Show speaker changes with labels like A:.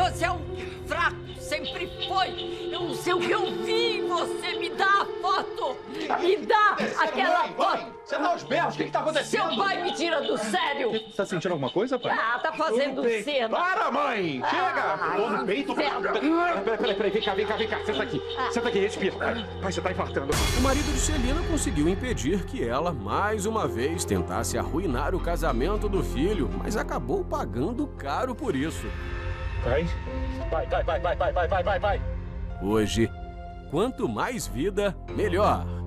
A: Você é um fraco, sempre foi. Eu não sei o que eu vi em você. Me dá a foto. Me dá aquela foto.
B: Você tá aos berros, o que tá acontecendo?
A: Seu pai me tira do sério.
B: Você tá sentindo alguma coisa, pai?
A: Ah, tá fazendo cena.
B: Para, mãe! Chega! Dor no peito. Peraí, vem cá. Senta aqui, respira. Pai, você tá infartando.
C: O marido de Celina conseguiu impedir que ela, mais uma vez, tentasse arruinar o casamento do filho, mas acabou pagando caro por isso.
B: Vai.
C: Hoje, quanto mais vida, melhor.